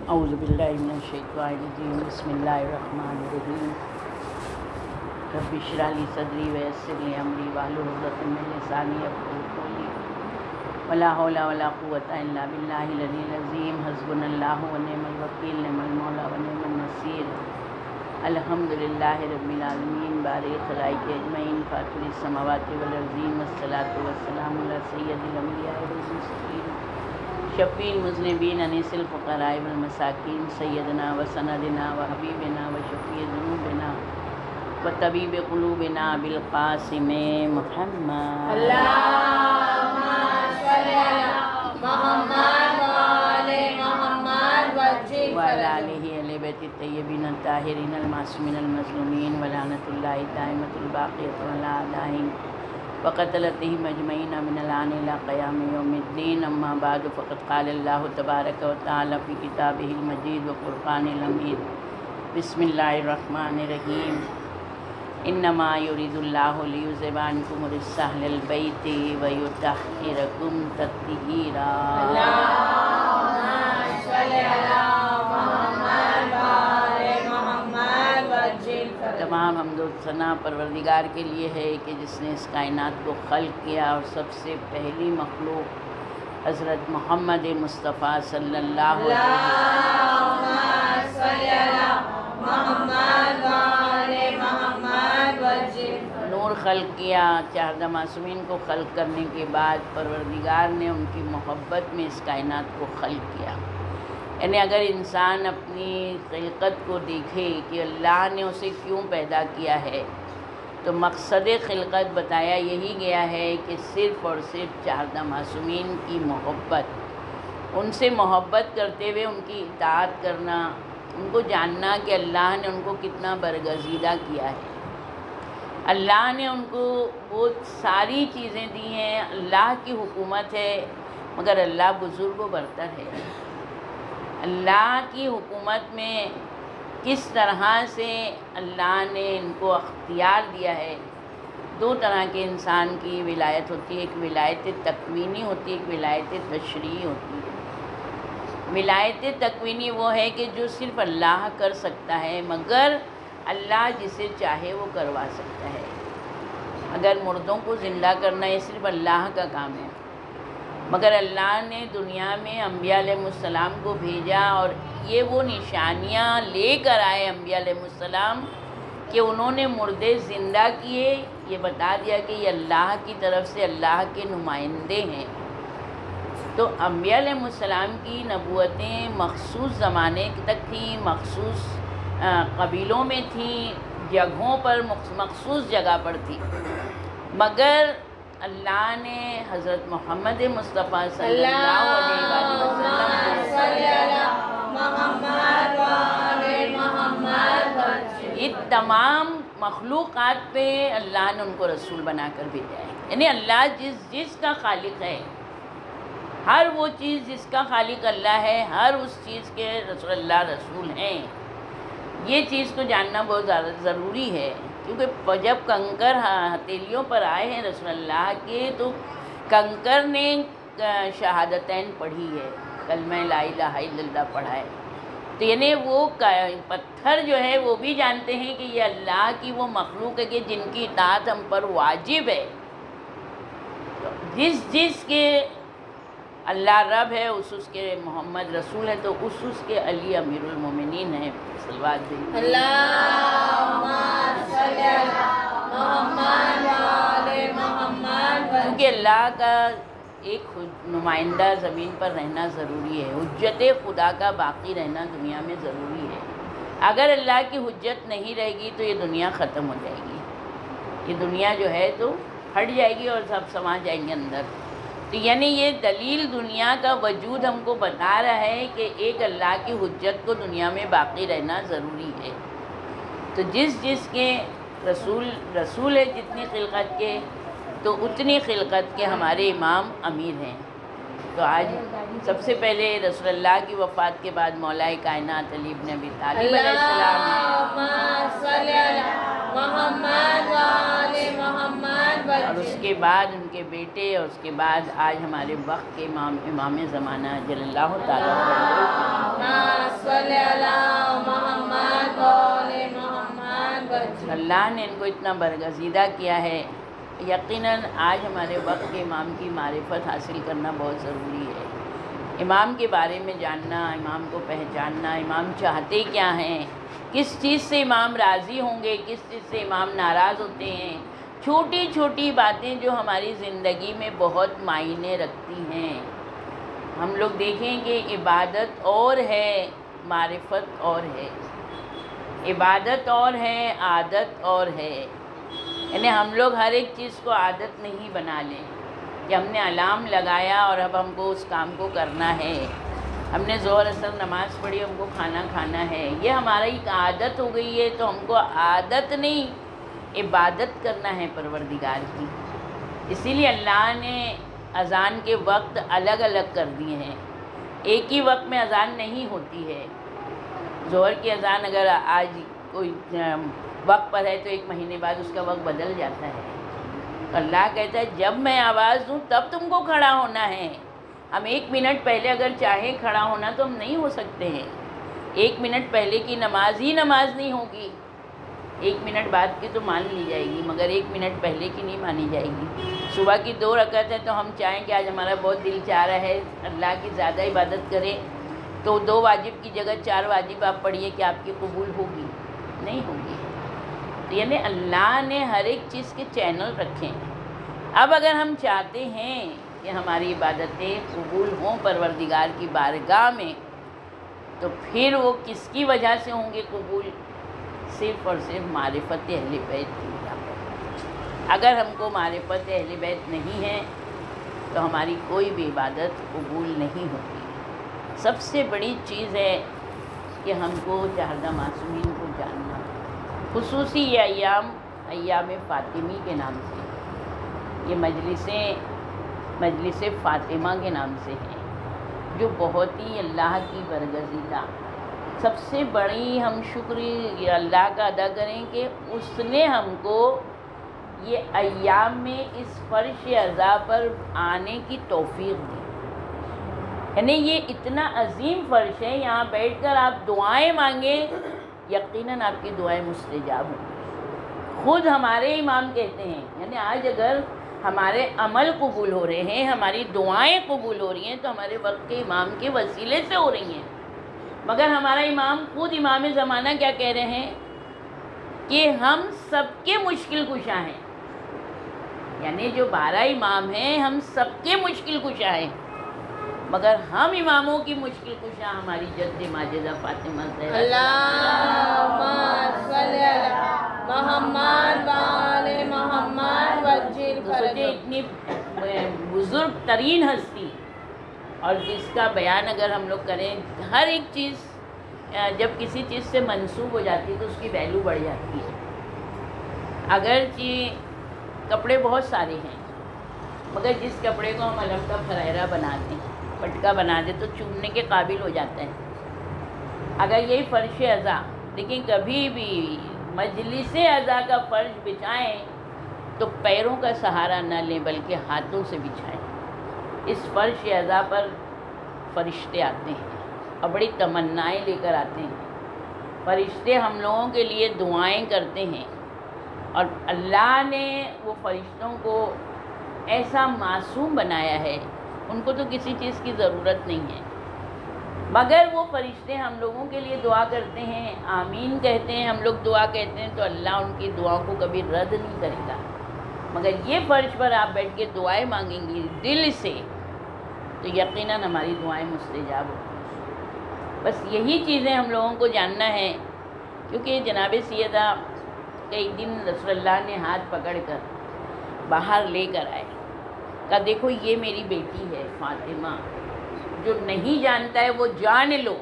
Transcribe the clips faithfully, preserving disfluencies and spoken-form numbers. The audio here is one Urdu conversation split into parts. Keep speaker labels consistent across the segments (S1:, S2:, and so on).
S1: اعوذ باللہ من الشیطان الرجیم بسم اللہ الرحمن الرحیم رب اشرح لی صدری ویسر لی امری واحلل عقدۃ من لسانی یفقهوا قولی ولا حول ولا قوۃ الا باللہ العلی العظیم حسبنا اللہ ونعم الوکیل نعم المولا ونعم النصیر الحمد للہ رب العالمین بارئ الخلائق اجمعین فاطر السماوات والارضین والصلاۃ والسلام علی سید الانبیاء والمرسلین شفیع المذنبین انیس الفقراء والمساکین سیدنا و سندنا و حبیبنا و شفیع ذنوبنا و طبیب قلوبنا بالقاسم محمد
S2: اللہم صلی علی محمد و آل محمد وجل
S1: وعلی آلہ اہل بیت الطیبین الطاہرین المعصومین المظلومین ولعنۃ اللہ دائمۃ الباقیۃ علی اعدائہم وقتلتهم اجمعین من الآن الى قیام یوم الدین اما بعد فقد قال اللہ تبارک و تعالی فی کتابہ المجید وفرقانہ الحمید بسم اللہ الرحمن الرحیم انما یرید اللہ لیذہب عنکم الرجس اہل البیت ویطہرکم تطہیرا
S2: اللہم صلی علی محمد و آل محمد وجل
S1: تمام حمد و ثنا پروردگار کے لیے ہے کہ جس نے اس کائنات کو خلق کیا اور سب سے پہلی مخلوق حضرت محمد مصطفیٰ صلی اللہ علیہ
S2: اللہم صلی علی محمد و آل محمد وجل
S1: وسلم نور خلق کیا. چاردہ معصومین کو خلق کرنے کے بعد پروردگار نے ان کی محبت میں اس کائنات کو خلق کیا. یعنی اگر انسان اپنی خلقت کو دیکھے کہ اللہ نے اسے کیوں پیدا کیا ہے تو مقصد خلقت بتایا یہی گیا ہے کہ صرف اور صرف چاردہ معصومین کی محبت، ان سے محبت کرتے ہوئے ان کی اطاعت کرنا، ان کو جاننا کہ اللہ نے ان کو کتنا برگزیدہ کیا ہے. اللہ نے ان کو بہت ساری چیزیں دی ہیں، اللہ کی حکومت ہے مگر اللہ بزرگ و برتر ہے. اللہ کی حکومت میں کس طرح سے اللہ نے ان کو اختیار دیا ہے. دو طرح کے انسان کی ولایت ہوتی ہے، ایک ولایت تکوینی ہوتی ہے، ایک ولایت تشریعی ہوتی ہے. ولایت تکوینی وہ ہے کہ جو صرف اللہ کر سکتا ہے مگر اللہ جسے چاہے وہ کروا سکتا ہے. اگر مردوں کو زندہ کرنا یہ صرف اللہ کا کام ہے، مگر اللہ نے دنیا میں انبیاء علیہ السلام کو بھیجا اور یہ وہ نشانیاں لے کر آئے انبیاء علیہ السلام کہ انہوں نے مردے زندہ کیے. یہ بتا دیا کہ یہ اللہ کی طرف سے اللہ کے نمائندے ہیں. تو انبیاء علیہ السلام کی نبوتیں مخصوص زمانے تک تھیں، مخصوص قبیلوں میں تھیں، جگہوں پر مخصوص جگہ پر تھی. مگر اللہ نے حضرت محمد مصطفیٰ صلی اللہ علیہ وسلم یہ تمام مخلوقات پہ اللہ نے ان کو رسول بنا کر بھیجا ہے. یعنی اللہ جس جس کا خالق ہے، ہر وہ چیز جس کا خالق اللہ ہے، ہر اس چیز کے رسول اللہ رسول ہیں. یہ چیز کو جاننا بہت زیادہ ضروری ہے، کیونکہ جب کنکر ہتھیلیوں پر آئے ہیں رسول اللہ کے تو کنکر نے شہادتین پڑھی ہے، کلمہ لا الہ الا اللہ پڑھا ہے. تو یعنی وہ پتھر جو ہے وہ بھی جانتے ہیں کہ یہ اللہ کی وہ مخلوق ہے کہ جن کی اطاعت ہم پر واجب ہے. جس جس کے اللہ رب ہے، اس اس کے محمد رسول ہے، تو اس اس کے علی امیر المومنین ہیں. صلوات دیں
S2: اللہم صلی علی محمد و آل محمد.
S1: کیونکہ اللہ کا ایک نمائندہ زمین پر رہنا ضروری ہے، حجت خدا کا باقی رہنا دنیا میں ضروری ہے. اگر اللہ کی حجت نہیں رہے گی تو یہ دنیا ختم ہو جائے گی. یہ دنیا جو ہے تو ہٹ جائے گی اور سب سما جائیں گے اندر. تو یعنی یہ دلیل دنیا کا وجود ہم کو بتا رہا ہے کہ ایک اللہ کی حجت کو دنیا میں باقی رہنا ضروری ہے. تو جس جس کے رسول رسول ہے جتنی خلقت کے، تو اتنی خلقت کے ہمارے امام امیر ہیں. تو آج سب سے پہلے رسول اللہ کی وفات کے بعد مولا کائنات علی ابن ابی طالب علیہ السلام
S2: اللہم صلی علی محمد و آل محمد.
S1: اور اس کے بعد ان کے بیٹے، اور اس کے بعد آج ہمارے وقت کے امام امام زمانہ جل اللہ تعالیٰ اللہ نے ان کو اتنا برگزیدہ کیا ہے. یقیناً آج ہمارے وقت کے امام کی معرفت حاصل کرنا بہت ضروری ہے. امام کے بارے میں جاننا، امام کو پہچاننا، امام چاہتے کیا ہیں، کس چیز سے امام راضی ہوں گے، کس چیز سے امام ناراض ہوتے ہیں. چھوٹی چھوٹی باتیں جو ہماری زندگی میں بہت معنی رکھتی ہیں. ہم لوگ دیکھیں کہ عبادت اور ہے، معرفت اور ہے. عبادت اور ہے، عادت اور ہے. یعنی ہم لوگ ہر ایک چیز کو عادت نہیں بنا لیں کہ ہم نے الارم لگایا اور اب ہم کو اس کام کو کرنا ہے. ہم نے ظہر اثر نماز پڑھی، ہم کو کھانا کھانا ہے. یہ ہماری ایک عادت ہو گئی ہے. تو ہم کو عادت نہیں، عبادت کرنا ہے پروردگار کی. اسی لیے اللہ نے اذان کے وقت الگ الگ کر دیے ہیں. ایک ہی وقت میں اذان نہیں ہوتی ہے. ظہر کی اذان اگر آج کوئی وقت پر ہے تو ایک مہینے بعد اس کا وقت بدل جاتا ہے. اللہ کہتا ہے جب میں آواز دوں تب تم کو کھڑا ہونا ہے. ہم ایک منٹ پہلے اگر چاہیں کھڑا ہونا تو ہم نہیں ہو سکتے ہیں. ایک منٹ پہلے کی نماز ہی نماز نہیں ہوگی. ایک منٹ بعد کی تو مان لی جائے گی، مگر ایک منٹ پہلے کی نہیں مانی جائے گی. صبح کی دو رکعت ہے تو ہم چاہیں کہ آج ہمارا بہت دل چاہ رہا ہے اللہ کی زیادہ عبادت کریں، تو دو واجب کی جگہ چار واجب آپ پڑھیے کہ آپ کی قبول ہوگی؟ نہیں ہوگی. یعنی اللہ نے ہر ایک چیز کے چینل رکھے ہیں. اب اگر ہم چاہتے ہیں کہ ہماری عبادتیں قبول ہوں پروردگار کی بارگاہ میں، تو پھر وہ کس کی وجہ سے ہوں گے قبول؟ صرف اور صرف معرفت اہل بیت کی وجہ پر. اگر ہم کو معرفت اہل بیت نہیں ہے تو ہماری کوئی بھی عبادت قبول نہیں ہوتی. سب سے بڑی چیز ہے کہ ہم کو چہردہ معصومین کو جاننا. خصوصی یہ ایام ایام فاطمی کے نام سے، یہ مجلسیں مجلس فاطمہ کے نام سے ہیں، جو بہت ہی اللہ کی برگزیدہ. سب سے بڑی ہم شکر یہ اللہ کا ادا کریں کہ اس نے ہم کو یہ ایام میں اس فرش عزا پر آنے کی توفیق دی. یعنی یہ اتنا عظیم فرش ہے، یہاں بیٹھ کر آپ دعائیں مانگیں، یقیناً آپ کی دعائیں مستجاب ہوں گی. خود ہمارے امام کہتے ہیں، یعنی آج اگر ہمارے عمل قبول ہو رہے ہیں، ہماری دعائیں قبول ہو رہی ہیں تو ہمارے وقت کے امام کے وسیلے سے ہو رہی ہیں. مگر ہمارا امام خود امام زمانہ کیا کہہ رہے ہیں کہ ہم سب کے مشکل کشا ہیں. یعنی جو بارہ امام ہیں ہم سب کے مشکل کشا ہیں، مگر ہم اماموں کی مشکل کشا ہماری جد ماجدہ فاطمہ زہرا.
S2: اللہم صلی علی محمد و آل محمد وجل
S1: تو سوچے اتنی بزرگ ترین ہستی، اور جس کا بیان اگر ہم لوگ کریں، ہر ایک چیز جب کسی چیز سے منسوب ہو جاتی ہے تو اس کی ویلیو بڑھ جاتی ہے. اگرچہ کپڑے بہت سارے ہیں، مگر جس کپڑے کو ہم علم کا پھریرا بناتے ہیں، پٹکا بنا دے تو چومنے کے قابل ہو جاتا ہے. اگر یہی فرش عزا، لیکن کبھی بھی مجلس عزا کا فرش بچھائیں تو پیروں کا سہارا نہ لیں بلکہ ہاتھوں سے بچھائیں. اس فرش عزا پر فرشتے آتے ہیں اور بڑی تمنائیں لے کر آتے ہیں. فرشتے ہم لوگوں کے لیے دعائیں کرتے ہیں، اور اللہ نے وہ فرشتوں کو ایسا معصوم بنایا ہے، ان کو تو کسی چیز کی ضرورت نہیں ہے، مگر وہ فرشتے ہم لوگوں کے لیے دعا کرتے ہیں، آمین کہتے ہیں. ہم لوگ دعا کہتے ہیں تو اللہ ان کی دعاؤں کو کبھی رد نہیں کرے گا. مگر یہ فرش پر آپ بیٹھ کے دعائیں مانگیں گی دل سے تو یقیناً ہماری دعائیں مستجاب ہوتی ہیں. بس یہی چیزیں ہم لوگوں کو جاننا ہے. کیونکہ جناب سیدہ ایک دن رسول اللہ نے ہاتھ پکڑ کر باہر لے کر آئے، کہا دیکھو یہ میری بیٹی ہے فاطمہ، جو نہیں جانتا ہے وہ جان لو.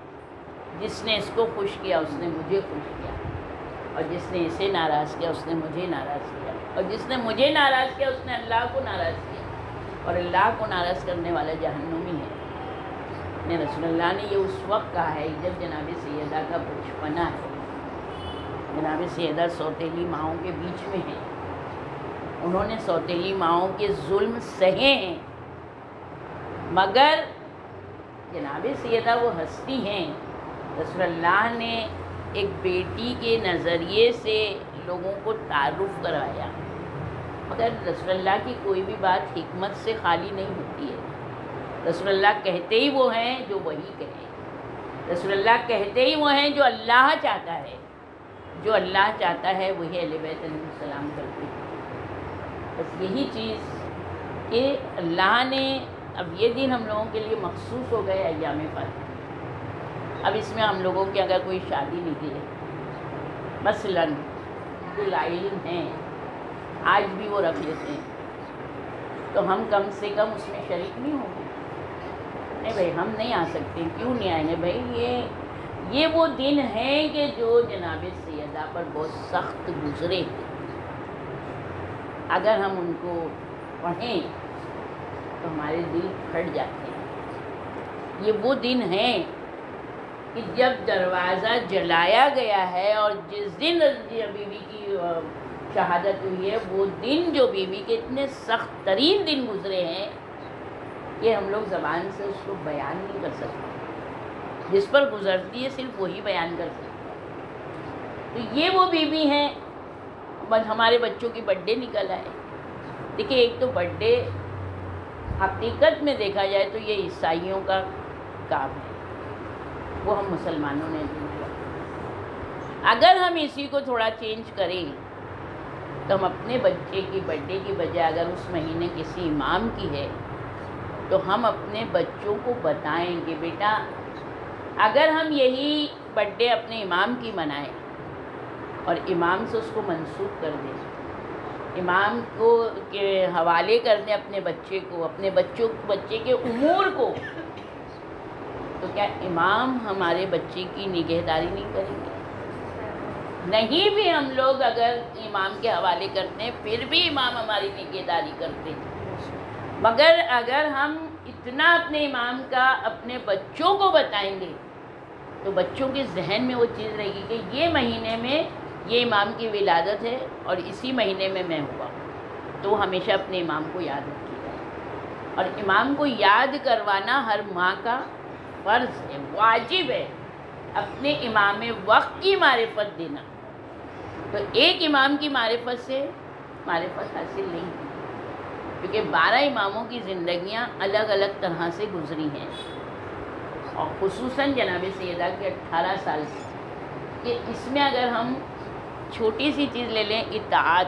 S1: جس نے اس کو خوش کیا اس نے مجھے خوش کیا، اور جس نے اسے ناراض کیا اس نے مجھے ناراض کیا، اور جس نے مجھے ناراض کیا اس نے اللہ کو ناراض کیا، اور اللہ کو ناراض کرنے والا جہنمی ہے. نے رسول اللہ نے یہ اس وقت کہا ہے جب جناب سیدہ کا بچپنا ہے. جناب سیدہ سوتیلی ماؤں کے بیچ میں ہیں، انہوں نے سوتیلی ماؤں کے ظلم سہے ہیں، مگر جناب سیدہ وہ ہستی ہیں. رسول اللہ نے ایک بیٹی کے نظریے سے لوگوں کو تعارف کروایا. مگر رسول اللہ کی کوئی بھی بات حکمت سے خالی نہیں ہوتی ہے. رسول اللہ کہتے ہی وہ ہیں جو وہی کہیں. رسول اللہ کہتے ہی وہ ہیں جو اللہ چاہتا ہے. جو اللہ چاہتا ہے وہی اہل بیت علیہ السلام کرتے ہیں. بس یہی چیز کہ اللہ نے اب یہ دن ہم لوگوں کے لیے مخصوص ہو گئے ایام فاطمہ. اب اس میں ہم لوگوں کی اگر کوئی شادی نکلے مثلاً جو لائل ہیں آج بھی وہ رکھ لیتے ہیں تو ہم کم سے کم اس میں شریک نہیں ہوں گے. نہیں بھائی ہم نہیں آ سکتے. کیوں نہیں آئیں گے بھائی؟ یہ یہ وہ دن ہیں کہ جو جناب سیدہ پر بہت سخت گزرے ہیں. اگر ہم ان کو پڑھیں تو ہمارے دل پھٹ جاتے ہیں. یہ وہ دن ہیں کہ جب دروازہ جلایا گیا ہے اور جس دن بیوی کی شہادت ہوئی ہے وہ دن جو بیوی کے اتنے سخت ترین دن گزرے ہیں کہ ہم لوگ زبان سے اس کو بیان نہیں کر سکتے. جس پر گزرتی ہے صرف وہی بیان کر سکتا ہے. تو یہ وہ بیوی ہیں. بس ہمارے بچوں کی برتھ ڈے نکل آئے. دیکھیے ایک تو برتھ ڈے حقیقت میں دیکھا جائے تو یہ عیسائیوں کا کام ہے, وہ ہم مسلمانوں نے دیا. اگر ہم اسی کو تھوڑا چینج کریں تو ہم اپنے بچے کی برتھ ڈے کی بجائے اگر اس مہینے کسی امام کی ہے تو ہم اپنے بچوں کو بتائیں کہ بیٹا اگر ہم یہی برتھ ڈے اپنے امام کی منائیں اور امام سے اس کو منسوخ کر دیں, امام کو کے حوالے کر دیں اپنے بچے کو, اپنے بچوں بچے کے امور کو, تو کیا امام ہمارے بچے کی نگہداری نہیں کریں گے؟ نہیں بھی ہم لوگ اگر امام کے حوالے کرتے ہیں پھر بھی امام ہماری نگہداری کرتے ہیں. مگر اگر ہم اتنا اپنے امام کا اپنے بچوں کو بتائیں گے تو بچوں کے ذہن میں وہ چیز رہے گی کہ یہ مہینے میں یہ امام کی ولادت ہے اور اسی مہینے میں میں ہوا, تو وہ ہمیشہ اپنے امام کو یاد رکھے گا. اور امام کو یاد کروانا ہر ماں کا فرض ہے, واجب ہے. اپنے امام وقت کی معرفت دینا. تو ایک امام کی معرفت سے معرفت حاصل نہیں ہوتی, کیونکہ بارہ اماموں کی زندگیاں الگ الگ طرح سے گزری ہیں, اور خصوصاً جناب سیدہ کے اٹھارہ سال سے, کہ اس میں اگر ہم چھوٹی سی چیز لے لیں اطاعت,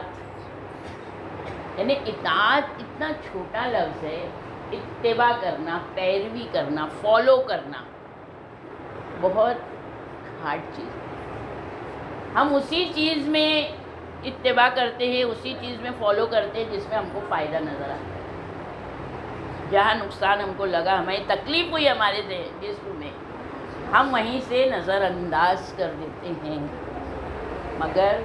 S1: یعنی اطاعت اتنا چھوٹا لفظ ہے. اتباع کرنا, پیروی کرنا, فالو کرنا بہت ہارڈ چیز ہے. ہم اسی چیز میں اتباع کرتے ہیں, اسی چیز میں فالو کرتے ہیں جس میں ہم کو فائدہ نظر آتا ہے. جہاں نقصان ہم کو لگا, ہمیں تکلیف ہوئی ہمارے جسم میں, ہم وہیں سے نظر انداز کر دیتے ہیں. مگر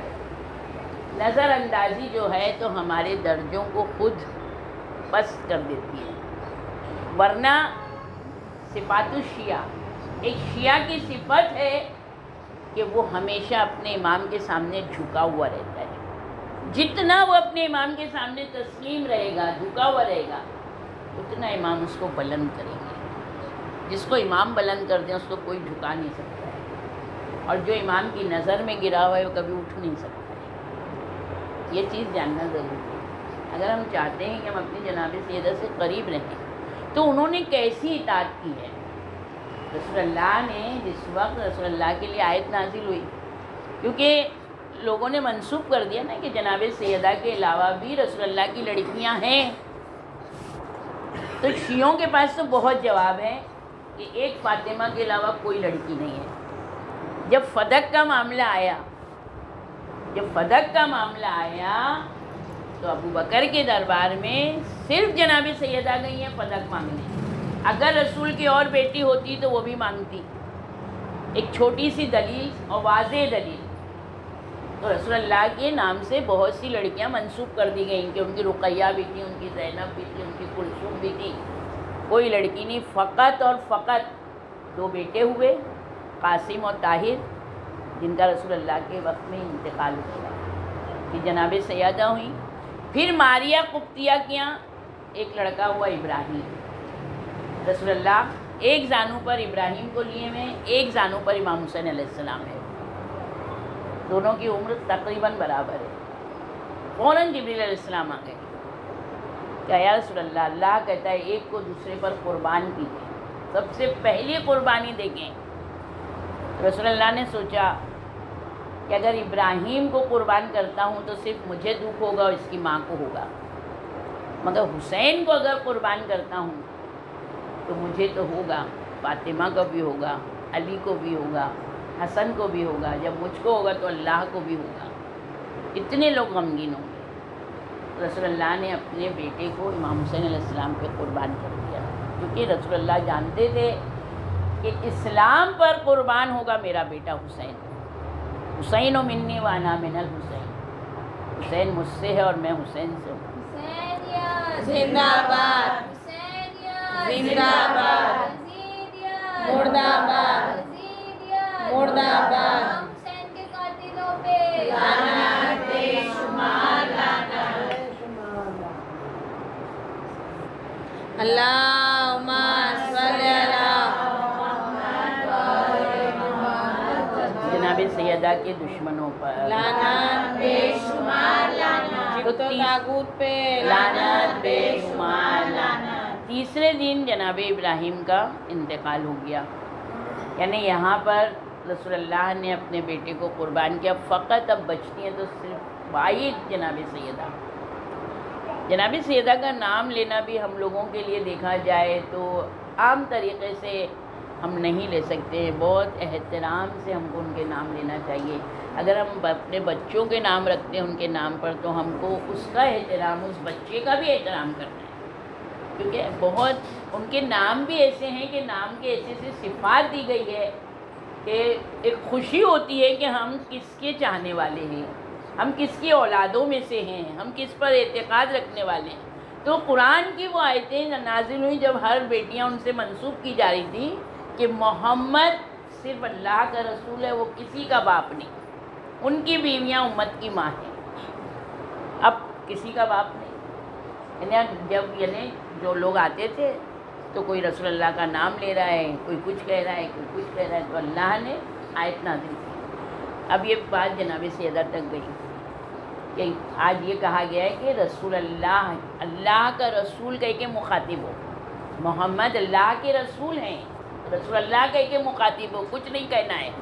S1: نظر اندازی جو ہے تو ہمارے درجوں کو خود پست کر دیتی ہے. ورنہ صفات الشیعہ, ایک شیعہ کی صفت ہے کہ وہ ہمیشہ اپنے امام کے سامنے جھکا ہوا رہتا ہے. جتنا وہ اپنے امام کے سامنے تسلیم رہے گا, جھکا ہوا رہے گا, اتنا امام اس کو بلند کریں گے. جس کو امام بلند کر دیں اس کو کوئی جھکا نہیں سکتا ہے, اور جو امام کی نظر میں گرا ہوا ہے وہ کبھی اٹھ نہیں سکتا ہے. یہ چیز جاننا ضروری ہے. اگر ہم چاہتے ہیں کہ ہم اپنی جناب سیدہ سے قریب رہیں تو انہوں نے کیسی اطاعت کی ہے. رسول اللہ نے جس وقت رسول اللہ کے لیے آیت نازل ہوئی, کیونکہ لوگوں نے منسوخ کر دیا نا کہ جناب سیدہ کے علاوہ بھی رسول اللہ کی لڑکیاں ہیں, تو شیعوں کے پاس تو بہت جواب ہے کہ ایک فاطمہ کے علاوہ کوئی لڑکی نہیں ہے. جب فدق کا معاملہ آیا جب فدق کا معاملہ آیا تو ابو بکر کے دربار میں صرف جناب سیدہ گئی ہیں فدق مانگنے. اگر رسول کی اور بیٹی ہوتی تو وہ بھی مانگتی. ایک چھوٹی سی دلیل اور واضح دلیل. تو رسول اللہ کے نام سے بہت سی لڑکیاں منسوخ کر دی گئیں کہ ان کی رقیہ بھی تھی, ان کی زینب بھی تھی, ان کی کلثوم بھی تھی. کوئی لڑکی نہیں, فقط اور فقط دو بیٹے ہوئے, قاسم اور طاہر, جن کا رسول اللہ کے وقت میں انتقال ہوا, کہ جناب سیدہ ہوئیں. پھر ماریہ قبطیہ کیا, ایک لڑکا ہوا ابراہیم. رسول اللہ ایک زانو پر ابراہیم کو لیے ہوئے, ایک زانو پر امام حسین علیہ السلام ہے. دونوں کی عمر تقریباً برابر ہے۔ فوراً جبریل علیہ السلام آ گئے کہ یا رسول اللہ، اللہ کہتا ہے ایک کو دوسرے پر قربان کیجیے، سب سے پہلی قربانی دیکھیں۔ رسول اللہ نے سوچا کہ اگر ابراہیم کو قربان کرتا ہوں تو صرف مجھے دکھ ہوگا اور اس کی ماں کو ہوگا، مگر حسین کو اگر قربان کرتا ہوں تو مجھے تو ہوگا، فاطمہ کو بھی ہوگا، علی کو بھی ہوگا، حسن کو بھی ہوگا، جب مجھ کو ہوگا تو اللہ کو بھی ہوگا، اتنے لوگ غمگین ہوں گے۔ رسول اللہ نے اپنے بیٹے کو امام حسین علیہ السلام پہ قربان کر دیا، کیونکہ رسول اللہ جانتے تھے کہ اسلام پر قربان ہوگا میرا بیٹا حسین۔ حسین و منی وانا من الحسین، حسین مجھ سے ہے اور میں حسین سے ہوں۔
S2: زندہ باد، زندہ باد، مردہ باد، مردہ باد،
S3: حسین کے قاتلوں پہ
S2: لعنت بے شمار لعنت۔ اللہم صلی اللہ
S1: جناب سیدہ کے دشمنوں پر
S2: لعنت بے شمار لعنت،
S1: تو
S2: تو تاغوت پہ
S1: لعنت بے شمار لعنت۔ تیسرے دن جناب ابراہیم کا انتقال ہو گیا، یعنی یہاں پر رسول اللہ نے اپنے بیٹے کو قربان کیا، فقط اب بچتی ہیں تو صرف واحد جناب سیدہ۔ جناب سیدہ کا نام لینا بھی ہم لوگوں کے لیے دیکھا جائے تو عام طریقے سے ہم نہیں لے سکتے ہیں، بہت احترام سے ہم کو ان کے نام لینا چاہیے۔ اگر ہم اپنے بچوں کے نام رکھتے ہیں ان کے نام پر تو ہم کو اس کا احترام، اس بچے کا بھی احترام کرنا ہے، کیونکہ بہت ان کے نام بھی ایسے ہیں کہ نام کے ایسے ایسے صفات دی گئی ہے کہ ایک خوشی ہوتی ہے کہ ہم کس کے چاہنے والے ہیں، ہم کس کی اولادوں میں سے ہیں، ہم کس پر اعتقاد رکھنے والے ہیں۔ تو قرآن کی وہ آیتیں نازل ہوئی جب ہر بیٹیاں ان سے منسوب کی جا رہی تھی کہ محمد صرف اللہ کا رسول ہے، وہ کسی کا باپ نہیں، ان کی بیویاں امت کی ماں ہیں، اب کسی کا باپ نہیں۔ یعنی جب یعنی جو لوگ آتے تھے تو کوئی رسول اللہ کا نام لے رہا ہے، کوئی کچھ کہہ رہا ہے، کوئی کچھ کہہ رہا ہے، تو اللہ نے آیت نازل کی۔ اب یہ بات جناب سیدہ تک گئی کہ آج یہ کہا گیا ہے کہ رسول اللہ، اللہ کا رسول کہہ کے مخاطب ہو، محمد اللہ کے رسول ہیں، رسول اللہ کہہ کے مخاطب ہو، کچھ نہیں کہنا ہے۔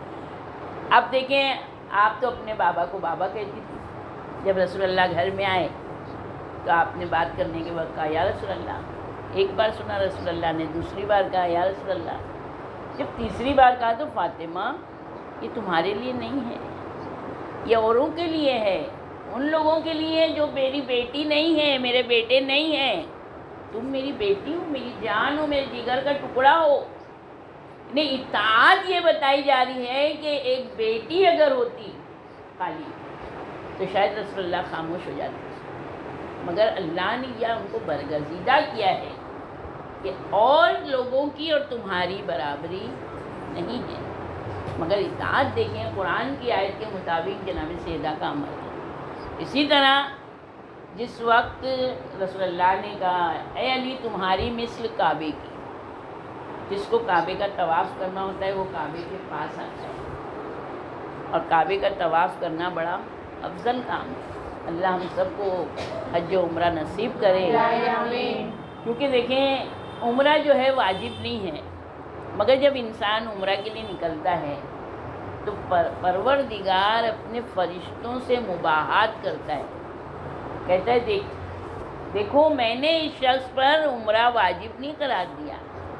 S1: اب دیکھیں، آپ تو اپنے بابا کو بابا کہتی تھی، جب رسول اللہ گھر میں آئے تو آپ نے بات کرنے کے وقت کہا یا رسول اللہ، ایک بار سنا رسول اللہ نے، دوسری بار کہا یا رسول اللہ، جب تیسری بار کہا تو فاطمہ یہ تمہارے لیے نہیں ہے، یہ اوروں کے لیے ہے، ان لوگوں کے لیے جو میری بیٹی نہیں ہے، میرے بیٹے نہیں ہیں، تم میری بیٹی ہو، میری جان ہو، میرے جگر کا ٹکڑا ہو۔ نہیں، اطاعت یہ بتائی جا رہی ہے کہ ایک بیٹی اگر ہوتی خالی تو شاید رسول اللہ خاموش ہو جاتے، مگر اللہ نے یہ ان کو برگزیدہ کیا ہے کہ اور لوگوں کی اور تمہاری برابری نہیں ہے، مگر اطاعت دیکھیں قرآن کی آیت کے مطابق جناب سیدہ کا عمل ہے۔ اسی طرح جس وقت رسول اللہ نے کہا اے علی تمہاری مثل کعبے کی، جس کو کعبے کا طواف کرنا ہوتا ہے وہ کعبے کے پاس آتا ہے، اور کعبے کا طواف کرنا بڑا افضل کام ہے۔ اللہ ہم سب کو حج و عمرہ نصیب کرے، کیونکہ دیکھیں عمرہ جو ہے واجب نہیں ہے، مگر جب انسان عمرہ کے لیے نکلتا ہے تو پر پروردگار اپنے فرشتوں سے مباحثت کرتا ہے، کہتا ہے دیکھ دیکھو میں نے اس شخص پر عمرہ واجب نہیں قرار دیا،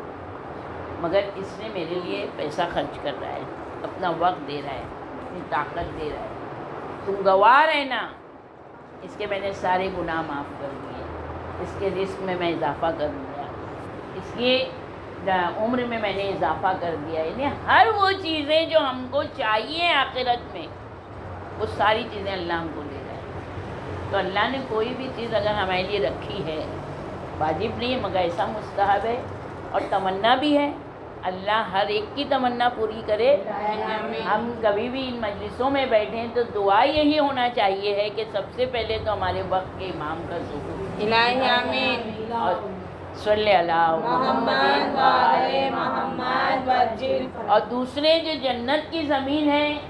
S1: مگر اس نے میرے لیے پیسہ خرچ کر رہا ہے، اپنا وقت دے رہا ہے، اپنی طاقت دے رہا ہے، تم گواہ رہنا اس کے میں نے سارے گناہ معاف کر دیے، اس کے رزق میں میں اضافہ کر دیا، اس کی عمر میں میں نے اضافہ کر دیا، یعنی ہر وہ چیزیں جو ہم کو چاہیے آخرت میں وہ ساری چیزیں اللہ ہم کو دے رہا ہے۔ تو اللہ نے کوئی بھی چیز اگر ہمارے لیے رکھی ہے واجب نہیں ہے مگر ایسا مستحب ہے اور تمنا بھی ہے، اللہ ہر ایک کی تمنا پوری کرے۔ ہم کبھی بھی ان مجلسوں میں بیٹھیں تو دعا یہی ہونا چاہیے ہے کہ سب سے پہلے تو ہمارے وقت کے امام کا ظہور،
S2: الہی آمین،
S1: اور صلی اللہ
S2: محمد وعلے محمد وجل،
S1: اور دوسرے جو جنت کی زمین ہے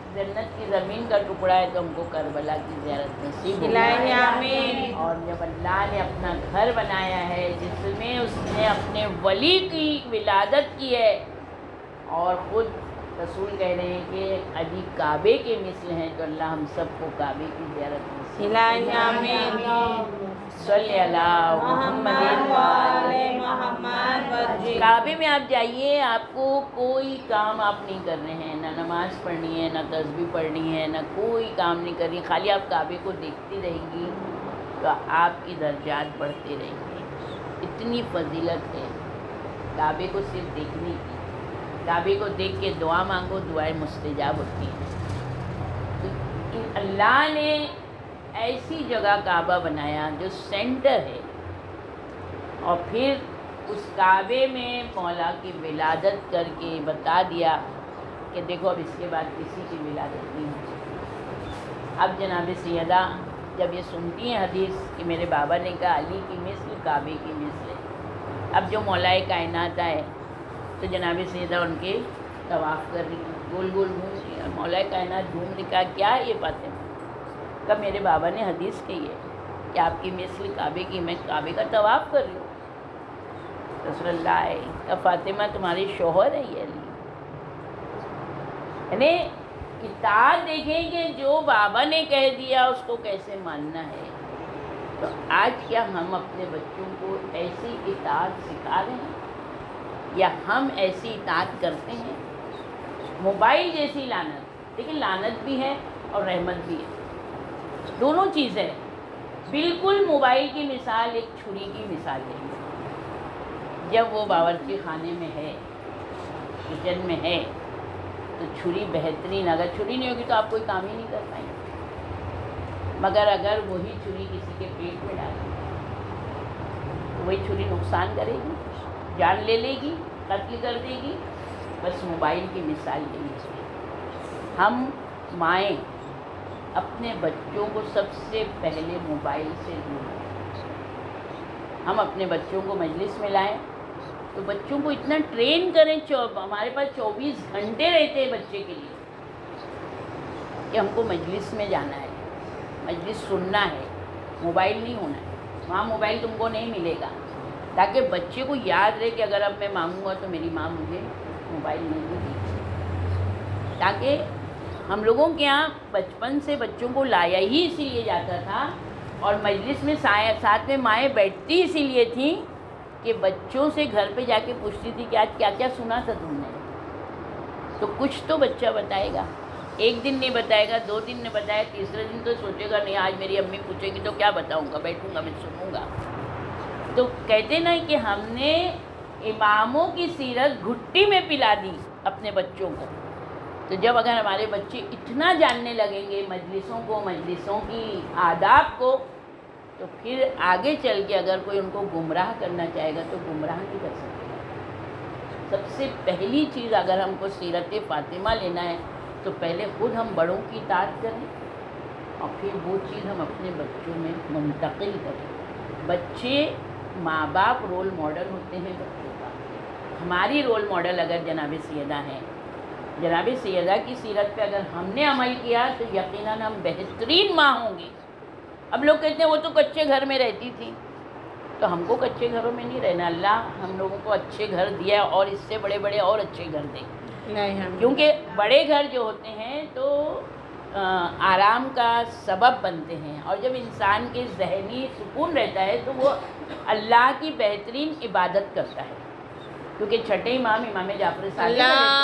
S1: जन्नत की ज़मीन का टुकड़ा है तो हमको करबला की ज़ियारत नसीब हो।
S2: इलाही आमीन।
S1: और जब अल्लाह ने अपना घर बनाया है जिसमें उसने अपने वली की विलादत की है और ख़ुद रसूल कह रहे हैं कि अभी काबे के मिसल हैं, तो अल्लाह हम सबको काबे की ज़ियारत नसीब।
S2: इलाही आमीन।
S1: सल्ली अला मुहम्मदिन व आले
S2: मोहम्मद।
S1: काबे में आप जाइए, आपको कोई काम आप नहीं कर रहे हैं, ना नमाज़ पढ़नी है, ना तस्बीह पढ़नी है, ना कोई काम नहीं कर रही, खाली आप काबे को देखती रहेंगी तो आपकी दर्जात बढ़ते रहेंगे। इतनी फजीलत है काबे को सिर्फ देखने की। काबे को देख के दुआ मांगो, दुआएं मुस्तजाब होती हैं। तो अल्लाह ने ऐसी जगह काबा बनाया जो सेंटर है, और फिर उस काबे में मौला की विलादत करके बता दिया कि देखो अब इसके बाद किसी की विलादत नहीं होगी। अब जनाब सैयदा जब ये सुनती हैं हदीस कि मेरे बाबा ने कहा अली की मिस्ल काबे की मिस्ल, अब जो मौलाए कायनात आए तो जनाब सैयदा उनके तवाफ़ कर रही हैं, गोल गोल घूम रही हैं। मौलाए कायनात घूम रही, कहा क्या है ये फातिमा? कहा मेरे बाबा ने हदीस कही है कि आपकी मिस्ल काबे की, मैं काबे का तवाफ़ कर रही हूँ। रसूलुल्लाह है, कहा फातिमा तुम्हारे शौहर है ये अली। यानी इताअत देखें कि जो बाबा ने कह दिया उसको कैसे मानना है। तो आज क्या हम अपने बच्चों को ऐसी इताअत सिखा रहे हैं या हम ऐसी इताअत करते हैं? मोबाइल जैसी लानत, लेकिन लानत भी है और रहमत भी है, दोनों चीज़ें हैं। बिल्कुल मोबाइल की मिसाल एक छुरी की मिसाल है। जब वो बावर्ची खाने में है, किचन में है, तो छुरी बेहतरीन, अगर छुरी नहीं होगी तो आप कोई काम ही नहीं कर पाएंगे। मगर अगर वही छुरी किसी के पेट में डालें तो वही छुरी नुकसान करेगी, जान ले लेगी, कत्ल कर देगी। बस मोबाइल की मिसाल यही है। हम माएँ अपने बच्चों को सबसे पहले मोबाइल से दूर रखें। हम अपने बच्चों को मजलिस में लाएं तो बच्चों को इतना ट्रेन करें, हमारे पास चौबीस घंटे रहते हैं बच्चे के लिए कि हमको मजलिस में जाना है, मजलिस सुनना है, मोबाइल नहीं होना है। वहाँ मोबाइल तुमको नहीं मिलेगा, ताकि बच्चे को याद रहे कि अगर अब मैं मांगूंगा तो मेरी माँ मुझे मोबाइल नहीं देगी। ताकि हम लोगों के यहाँ बचपन से बच्चों को लाया ही इसीलिए जाता था, और मजलिस में साथ में माएँ बैठती इसीलिए थी कि बच्चों से घर पे जाके पूछती थी कि आज क्या क्या सुना था तुमने। तो कुछ तो बच्चा बताएगा, एक दिन नहीं बताएगा, दो दिन नहीं बताया, तीसरे दिन तो सोचेगा नहीं आज मेरी अम्मी पूछेगी तो क्या बताऊँगा, बैठूँगा मैं सुनूँगा। तो कहते ना कि हमने इमामों की सीरत घुट्टी में पिला दी अपने बच्चों को। तो जब अगर हमारे बच्चे इतना जानने लगेंगे मजलिसों को, मजलिसों की आदाब को, तो फिर आगे चल के अगर कोई उनको गुमराह करना चाहेगा तो गुमराह नहीं कर सकेगा। सबसे पहली चीज़ अगर हमको सीरत फ़ातिमा लेना है तो पहले खुद हम बड़ों की इताअत करें और फिर वो चीज़ हम अपने बच्चों में मुंतकिल करें। बच्चे माँ बाप रोल मॉडल होते हैं बच्चों का। हमारी रोल मॉडल अगर जनाब सैयदा हैं, जनाब सैयदा की सीरत पे अगर हमने अमल किया तो यकीनन हम बेहतरीन माँ होंगे। अब लोग कहते हैं वो तो कच्चे घर में रहती थी, तो हमको कच्चे घरों में नहीं रहना। अल्लाह हम लोगों को अच्छे घर दिया और इससे बड़े बड़े और अच्छे घर दे, क्योंकि बड़े घर जो होते हैं तो आ, आराम का सबब बनते हैं, और जब इंसान के ज़हनी सुकून रहता है तो वो अल्लाह की बेहतरीन इबादत करता है। क्योंकि छठे इमाम इमाम जाफर सादिक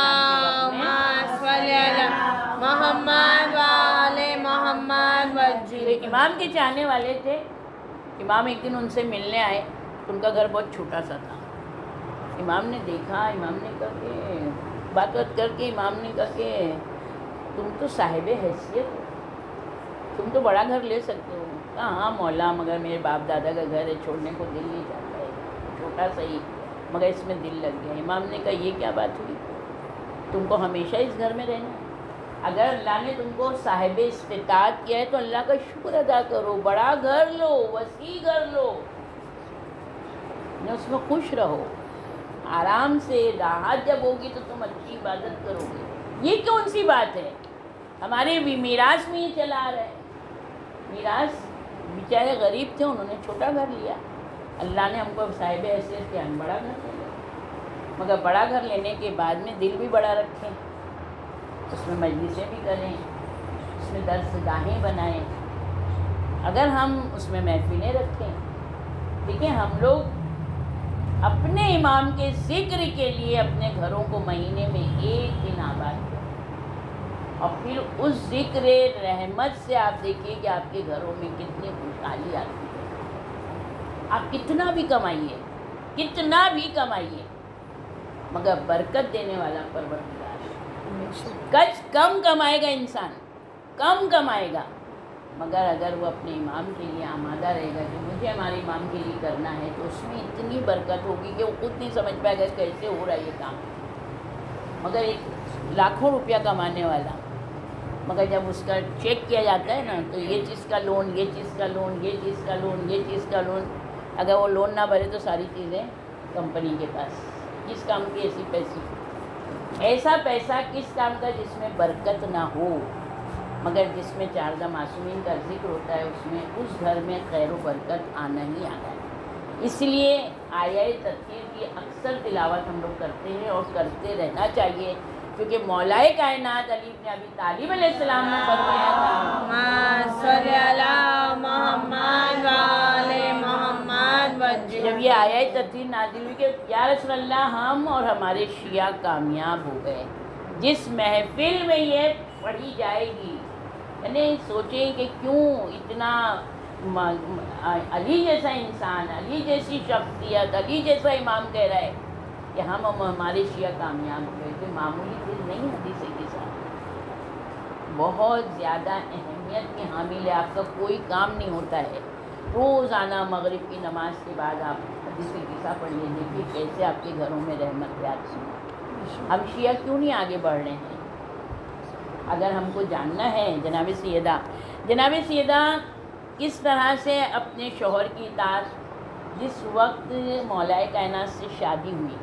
S1: इमाम के चाहने वाले थे। इमाम एक दिन उनसे मिलने आए, उनका घर बहुत छोटा सा था। इमाम ने देखा, इमाम ने कहा कि बात बात करके इमाम ने कहा कि तुम तो साहिब हैसियत हो, तुम तो बड़ा घर ले सकते हो। कहा हाँ मौला, मगर मेरे बाप दादा का घर है, छोड़ने को दिल नहीं चाहता है, छोटा सा ही, मगर इसमें दिल लग गया। इमाम ने कहा ये क्या बात हुई, तुमको हमेशा इस घर में रहना है। अगर अल्लाह ने तुमको साहिब इस्तिताअत किया है तो अल्लाह का शुक्र अदा करो, बड़ा घर लो, वसी घर लो, उसमें खुश रहो, आराम से। राहत जब होगी तो तुम अच्छी इबादत करोगे। ये कौन सी बात है? ہمارے بھی میراث میں یہ چلا آ رہا ہے. میراث بیچارے غریب تھے، انہوں نے چھوٹا گھر لیا. اللہ نے ہم کو صاحب حیثیت کے ہم بڑا گھر لے لیا، مگر بڑا گھر لینے کے بعد میں دل بھی بڑا رکھیں، اس میں مجلسیں بھی کریں، اس میں درس گاہیں بنائیں. اگر ہم اس میں محفلیں رکھیں، دیکھیں ہم لوگ اپنے امام کے ذکر کے لیے اپنے گھروں کو مہینے میں ایک دن آباد کریں، اور پھر اس ذکر رحمت سے آپ دیکھیے کہ آپ کے گھروں میں کتنی خوشحالی آتی ہے. آپ کتنا بھی کمائیے، کتنا بھی کمائیے، مگر برکت دینے والا پروردگار ہے. کچھ کم کمائے گا انسان، کم کمائے گا، مگر اگر وہ اپنے امام کے لیے آمادہ رہے گا کہ مجھے ہمارے امام کے لیے کرنا ہے، تو اس میں اتنی برکت ہوگی کہ وہ خود نہیں سمجھ پائے گا کیسے ہو رہا ہے یہ کام. مگر ایک لاکھوں روپیہ کمانے والا، مگر جب اس کا چیک کیا جاتا ہے نا، تو یہ چیز کا لون، یہ چیز کا لون، یہ چیز کا لون، یہ چیز کا لون، اگر وہ لون نہ بھرے تو ساری چیزیں کمپنی کے پاس. کس کام کی ایسی پیسی، ایسا پیسہ کس کام کا جس میں برکت نہ ہو، مگر جس میں چاردہ معصومین کا ذکر ہوتا ہے، اس میں اس گھر میں خیر و برکت آنا ہی آنا ہے. اس لیے آیہ تطہیر کی اکثر تلاوت ہم لوگ کرتے ہیں اور کرتے رہنا چاہیے، کیونکہ مولائے کائنات علی بن ابی طالب علیہ السلام نے فرمایا تھا،
S2: اللہم صلی علی محمد وآل محمد وجل.
S1: جب یہ آیہ تطہیر نازل ہوئی کہ یا رسول اللہ ہم اور ہمارے شیعہ کامیاب ہو گئے. جس محفل میں یہ پڑھی جائے گی، یعنی سوچیں کہ کیوں اتنا علی جیسا انسان، علی جیسی شخصیت، علی جیسا امام کہہ رہا ہے کہ ہم ہمارے شیعہ کامیاب ہو گئے. تو معمولی چیز نہیں حدیث کے ساتھ بہت زیادہ اہمیت کی حامل ہے. آپ کا کوئی کام نہیں ہوتا ہے، روزانہ مغرب کی نماز کے بعد آپ حدیث قصہ پڑھ لیجیے کہ کیسے آپ کے گھروں میں رحمت آتی ہے. ہم شیعہ کیوں نہیں آگے بڑھ رہے ہیں؟ اگر ہم کو جاننا ہے جناب سیدہ جناب سیدہ کس طرح سے اپنے شوہر کی اطاعت، جس وقت مولائے کائنات سے شادی ہوئی،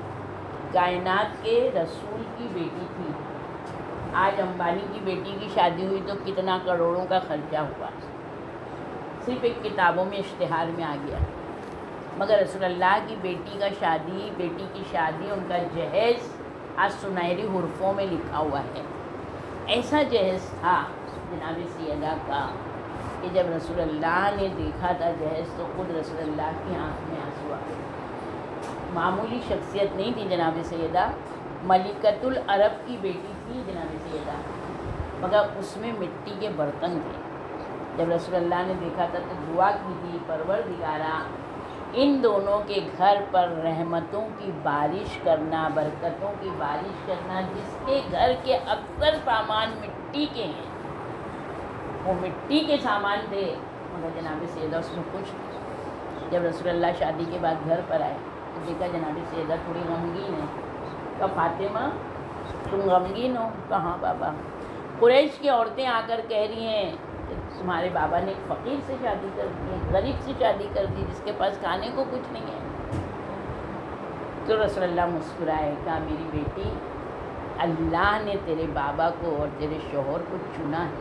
S1: کائنات کے رسول کی بیٹی تھی. آج امبانی کی بیٹی کی شادی ہوئی تو کتنا کروڑوں کا خرچہ ہوا، صرف ایک کتابوں میں اشتہار میں آ گیا. مگر رسول اللہ کی بیٹی کا شادی بیٹی کی شادی ان کا جہیز آج سنہری حرفوں میں لکھا ہوا ہے. ایسا جہیز تھا جناب سیدہ کا کہ جب رسول اللہ نے دیکھا تھا جہیز تو خود رسول اللہ کی آنکھ میں آنسو آ گئے. معمولی شخصیت نہیں تھی جناب سیدہ، ملکۃ العرب کی بیٹی تھی جناب سیدہ، مگر اس میں مٹی کے برتن تھے. جب رسول اللہ نے دیکھا تھا تو دعا کی تھی، پروردگارا ان دونوں کے گھر پر رحمتوں کی بارش کرنا، برکتوں کی بارش کرنا. جس کے گھر کے اکثر سامان مٹی کے ہیں، وہ مٹی کے سامان تھے، مگر جناب سیدہ اس میں خوش تھی. جب رسول اللہ شادی کے بعد گھر پر آئے تو دیکھا جناب سیدہ تھوڑی غمگین ہے. کہا فاطمہ تم غمگین ہو؟ کہاں بابا. قریش کی عورتیں آ کر کہہ رہی ہیں کہ تمہارے بابا نے ایک فقیر سے شادی کر دی، غریب سے شادی کر دی، جس کے پاس کھانے کو کچھ نہیں ہے. تو رسول اللہ مسکرائے، کہا میری بیٹی اللہ نے تیرے بابا کو اور تیرے شوہر کو چنا ہے.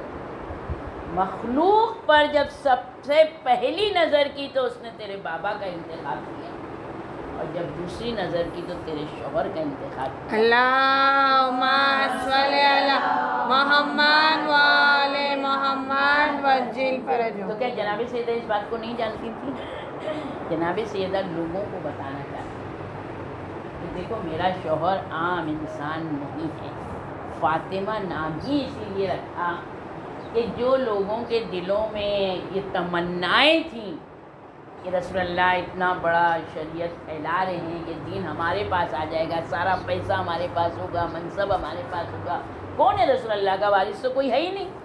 S1: مخلوق پر جب سب سے پہلی نظر کی تو اس نے تیرے بابا کا انتخاب کیا، اور جب دوسری نظر کی تو تیرے شوہر کا انتخاب کیا.
S2: اللہم صلی علی محمد وآل محمد وجل فرجہ.
S1: تو کیا جناب سیدہ اس بات کو نہیں جانتی تھی؟ جناب سیدہ لوگوں کو بتانا چاہتی کہ دیکھو میرا شوہر عام انسان نہیں ہے. فاطمہ نام ہی اسی لیے رکھا کہ جو لوگوں کے دلوں میں یہ تمنائیں تھیں کہ رسول اللہ اتنا بڑا شریعت پھیلا رہے ہیں کہ دین ہمارے پاس آ جائے گا، سارا پیسہ ہمارے پاس ہوگا، منصب ہمارے پاس ہوگا. کون ہے رسول اللہ کا وارث؟ تو کوئی ہے ہی نہیں.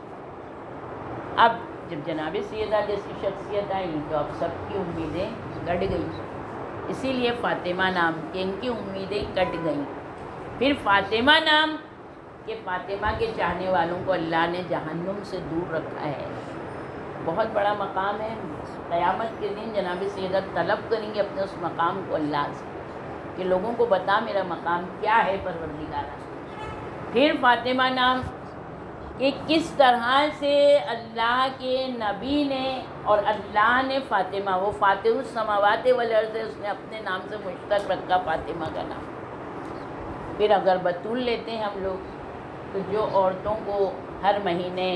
S1: اب جب جناب سیدہ جیسی شخصیت آئی تو اب سب کی امیدیں کٹ گئیں. اسی لیے فاطمہ نام کہ ان کی امیدیں کٹ گئیں. پھر فاطمہ نام کہ فاطمہ کے چاہنے والوں کو اللہ نے جہنم سے دور رکھا ہے. بہت بڑا مقام ہے. قیامت کے دن جناب سیدہ طلب کریں گے اپنے اس مقام کو اللہ سے کہ لوگوں کو بتا میرا مقام کیا ہے پروردگارا. پھر فاطمہ نام کہ کس طرح سے اللہ کے نبی نے اور اللہ نے فاطمہ، وہ فاتح السماوات والارض ہے، اس نے اپنے نام سے مشتق رکھا فاطمہ کا نام۔ پھر اگر بطول لیتے ہیں ہم لوگ تو جو عورتوں کو ہر مہینے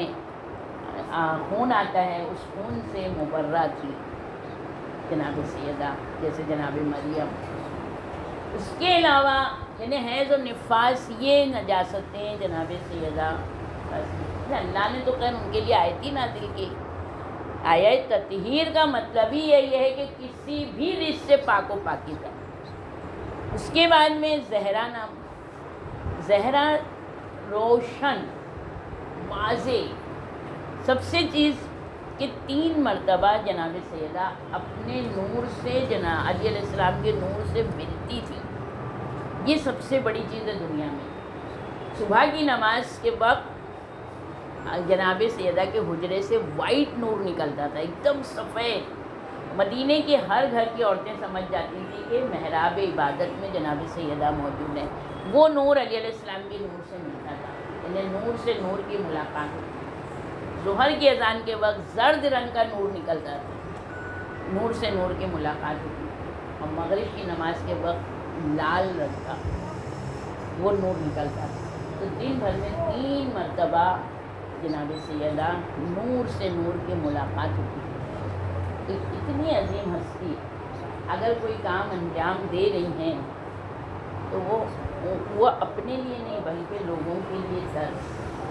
S1: خون آتا ہے اس خون سے مبرہ تھی جناب سیدہ، جیسے جناب مریم۔ اس کے علاوہ یعنی حیض و نفاس یہ نجاستیں جناب سیدہ، اللہ نے تو خیر ان کے لیے آیت ہی نازل کی۔ آیت تطہیر کا مطلب ہی یہی ہے کہ کسی بھی رزق سے پاک و پاکیزہ۔ اس کے بعد میں زہرا نام، زہرا روشن واضح، سب سے چیز کہ تین مرتبہ جناب سیدہ اپنے نور سے جناب علی علیہ السلام کے نور سے ملتی تھی۔ یہ سب سے بڑی چیز ہے دنیا میں۔ صبح کی نماز کے وقت جناب سیدہ کے حجرے سے وائٹ نور نکلتا تھا، ایک دم سفید۔ مدینے کے ہر گھر کی عورتیں سمجھ جاتی تھیں کہ محراب عبادت میں جناب سیدہ موجود ہے۔ وہ نور علی علیہ السلام کے نور سے ملتا تھا، یعنی نور سے نور کی ملاقات ہوتی۔ ظہر کی اذان کے وقت زرد رنگ کا نور نکلتا تھا، نور سے نور کی ملاقات ہوتی، اور مغرب کی نماز کے وقت لال رنگ کا وہ نور نکلتا تھا۔ تو دن بھر میں تین مرتبہ جناب سیدہ نور سے نور کی ملاقات ہوتی ہے۔ تو اتنی عظیم ہستی اگر کوئی کام انجام دے رہی ہیں تو وہ وہ اپنے لیے نہیں بلکہ لوگوں کے لیے درس،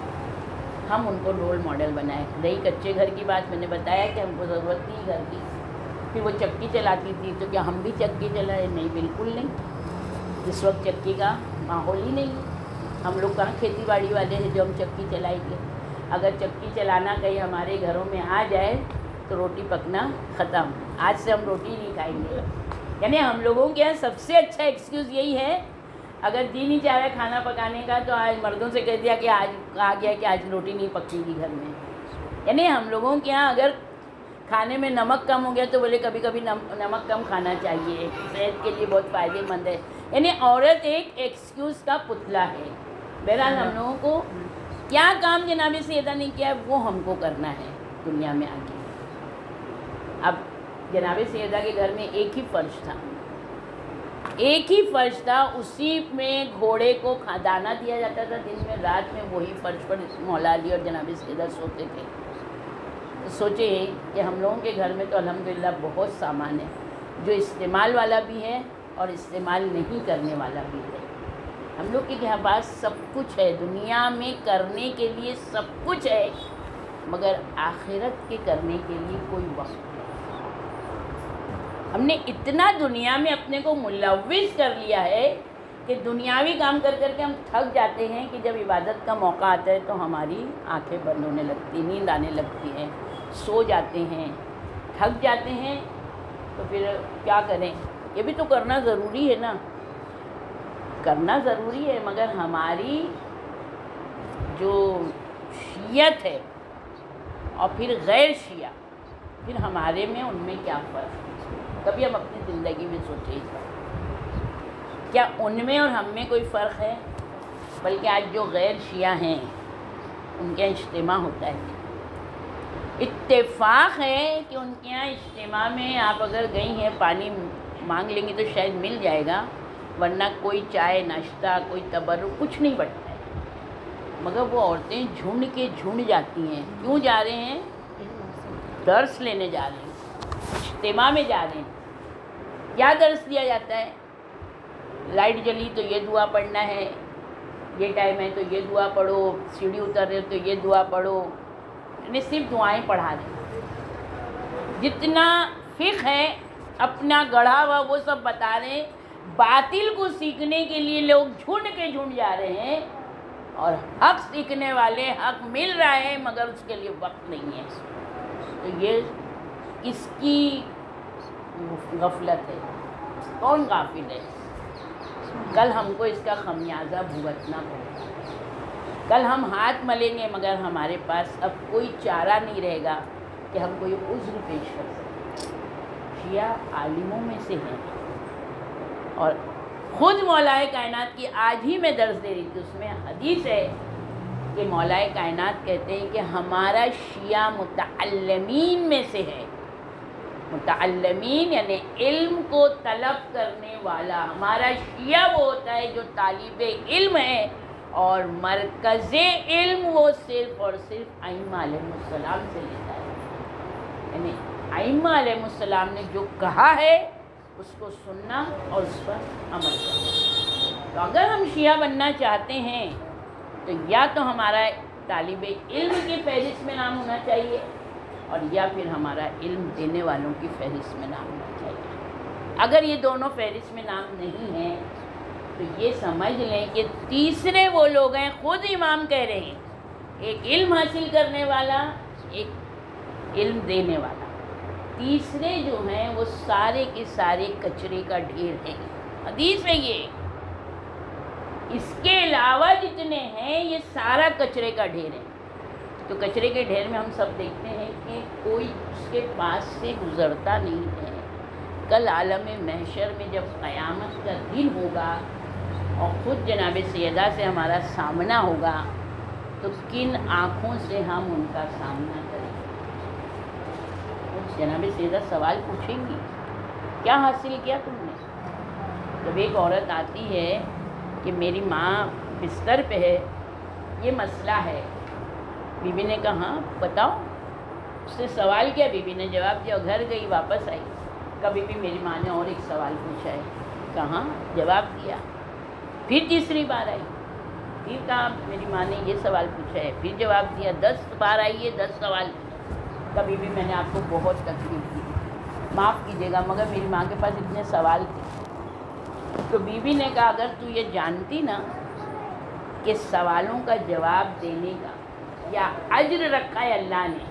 S1: ہم ان کو رول ماڈل بنائیں۔ رہی کچے گھر کی بات، میں نے بتایا کہ ہم کو ضرورت نہیں گھر کی، پھر وہ چکی چلاتی تھی تو کیا ہم بھی چکی چلائیں؟ نہیں، بالکل نہیں۔ اس وقت چکی کا ماحول ہی نہیں ہے، ہم لوگ کہاں کھیتی باڑی والے ہیں جو ہم چکی چلائیں گے۔ اگر چکی چلانا کہیں ہمارے گھروں میں آ جائے تو روٹی پکنا ختم، آج سے ہم روٹی نہیں کھائیں گے۔ یعنی ہم لوگوں کے یہاں سب سے اچھا ایکسکیوز یہی ہے، اگر جی نہیں چاہ رہا کھانا پکانے کا تو آج مردوں سے کہہ دیا کہ آج آ گیا کہ آج روٹی نہیں پکے گی گھر میں۔ یعنی ہم لوگوں کے یہاں اگر کھانے میں نمک کم ہو گیا تو بولے کبھی کبھی نمک کم کھانا چاہیے، صحت کے لیے بہت فائدے مند ہے۔ یعنی عورت ایک ایکسکیوز کا پتلا ہے۔ بہرحال ہم لوگوں کو کیا کام جناب سیدہ نے کیا ہے وہ ہم کو کرنا ہے دنیا میں آ کے۔ اب جناب سیدہ کے گھر میں ایک ہی فرش تھا، ایک ہی فرش تھا، اسی میں گھوڑے کو دانہ دیا جاتا تھا دن میں، رات میں وہی فرش پر مولا علی اور جناب سیدہ سوتے تھے۔ سوچیں کہ ہم لوگوں کے گھر میں تو الحمدللہ بہت سامان ہے جو استعمال والا بھی ہے اور استعمال نہیں کرنے والا بھی ہے۔ ہم لوگ کے پاس سب کچھ ہے، دنیا میں کرنے کے لیے سب کچھ ہے، مگر آخرت کے کرنے کے لیے کوئی وقت نہیں۔ ہم نے اتنا دنیا میں اپنے کو ملوث کر لیا ہے کہ دنیاوی کام کر کر کے ہم تھک جاتے ہیں کہ جب عبادت کا موقع آتا ہے تو ہماری آنکھیں بند ہونے لگتی، نیند آنے لگتی ہے، سو جاتے ہیں، تھک جاتے ہیں، تو پھر کیا کریں؟ یہ بھی تو کرنا ضروری ہے نا، کرنا ضروری ہے، مگر ہماری جو شیعت ہے اور پھر غیر شیعہ، پھر ہمارے میں ان میں کیا فرق ہے؟ کبھی ہم اپنی زندگی میں سوچیں کیا ان میں اور ہم میں کوئی فرق ہے؟ بلکہ آج جو غیر شیعہ ہیں ان کے اجتماع ہوتا ہے، اتفاق ہے کہ ان کے یہاں اجتماع میں آپ اگر گئی ہیں پانی مانگ لیں گے تو شاید مل جائے گا، ورنہ کوئی چائے ناشتہ کوئی تبرک کچھ نہیں بٹتا ہے۔ مگر وہ عورتیں جھنڈ کے جھنڈ جاتی ہیں، کیوں جا رہے ہیں؟ درس لینے جا رہے ہیں، اجتماع میں جا رہے ہیں۔ کیا درس دیا جاتا ہے؟ لائٹ جلی تو یہ دعا پڑھنا ہے، یہ ٹائم ہے تو یہ دعا پڑھو، سیڑھی اتر رہے تو یہ دعا پڑھو، یعنی صرف دعائیں پڑھا رہے ہیں۔ جتنا فقہ ہے اپنا گڑھا ہوا وہ سب بتا رہے ہیں، باطل کو سیکھنے کے لیے لوگ جھنڈ کے جھنڈ جا رہے ہیں، اور حق سیکھنے والے حق مل رہا ہے مگر اس کے لیے وقت نہیں ہے۔ تو یہ کس کی غفلت ہے؟ کون غافل ہے؟ کل ہم کو اس کا خمیازہ بھگتنا پڑے گا۔ کل ہم ہاتھ ملیں گے مگر ہمارے پاس اب کوئی چارہ نہیں رہے گا کہ ہم کوئی عذر پیش کر سکیں۔ شیعہ عالموں میں سے ہیں، اور خود مولا کائنات کی آج ہی میں درس دے رہی تھی، اس میں حدیث ہے کہ مولائے کائنات کہتے ہیں کہ ہمارا شیعہ متعلمین میں سے ہے. متعلمین یعنی علم کو طلب کرنے والا. ہمارا شیعہ وہ ہوتا ہے جو طالب علم ہے، اور مرکز علم وہ صرف اور صرف ائمہ علیہ السلام سے لیتا ہے. یعنی ائمہ علیہ السلام نے جو کہا ہے اس کو سننا اور اس پر عمل کرنا. تو اگر ہم شیعہ بننا چاہتے ہیں تو یا تو ہمارا طالب علم کی فہرست میں نام ہونا چاہیے، اور یا پھر ہمارا علم دینے والوں کی فہرست میں نام ہونا چاہیے. اگر یہ دونوں فہرست میں نام نہیں ہیں تو یہ سمجھ لیں کہ تیسرے وہ لوگ ہیں، خود امام کہہ رہے ہیں، ایک علم حاصل کرنے والا، ایک علم دینے والا. تیسرے جو ہیں وہ سارے کے سارے کچرے کا ڈھیر ہیں. حدیث ہے یہ. اس کے علاوہ جتنے ہیں یہ سارا کچرے کا ڈھیر ہے. تو کچرے کے ڈھیر میں ہم سب دیکھتے ہیں کہ کوئی اس کے پاس سے گزرتا نہیں ہے. کل عالم محشر میں جب قیامت کا دن ہوگا اور خود جناب سیدہ سے ہمارا سامنا ہوگا تو کن آنکھوں سے ہم ان کا سامنا کریں گے؟ جناب سیدہ سوال پوچھیں گی، کیا حاصل کیا تم نے؟ جب ایک عورت آتی ہے کہ میری ماں بستر پہ ہے، یہ مسئلہ ہے، بی بی نے کہا ہاں بتاؤ. اس سے سوال کیا، بی بی نے جواب دیا، گھر گئی واپس آئی. کبھی بھی میری ماں نے اور ایک سوال پوچھا ہے، کہاں جواب دیا. پھر تیسری بار آئی، پھر کہا میری ماں نے یہ سوال پوچھا ہے، پھر جواب دیا. دس بار آئی ہے، دس سوال. کبھی بھی میں نے آپ کو بہت تکلیف دی، معاف کیجیے گا، مگر میری ماں کے پاس اتنے سوال تھے. تو بی بی نے کہا اگر تو یہ جانتی نا کہ سوالوں کا جواب دینے کا یا اجر رکھا ہے اللہ نے،